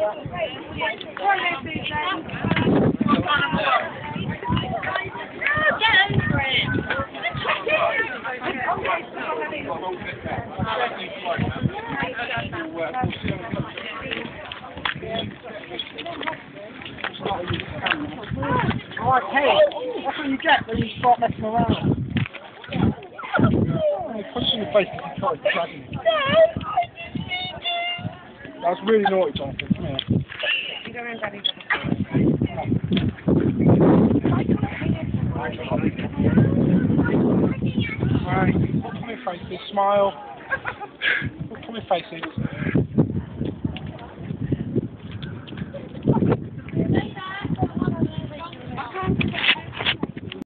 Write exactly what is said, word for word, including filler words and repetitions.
Alright, hey, that's what you get when you start messing around. Oh, punch in the face if you try to drag me. That was really naughty, Jonathan. Come here. You don't remember Daddy. Right, look at my faces, smile. Look at my faces.